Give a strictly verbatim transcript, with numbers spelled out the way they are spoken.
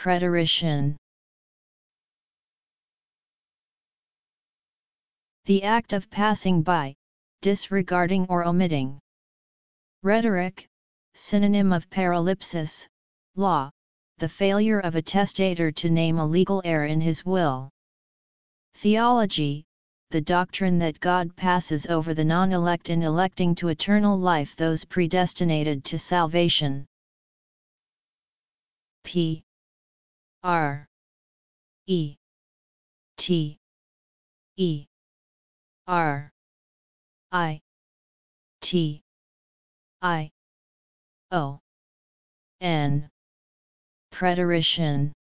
Preterition. The act of passing by, disregarding or omitting. Rhetoric, synonym of paralipsis, law, the failure of a testator to name a legal heir in his will. Theology, the doctrine that God passes over the non-elect in electing to eternal life those predestinated to salvation. P R E T E R I T I O N. Preterition.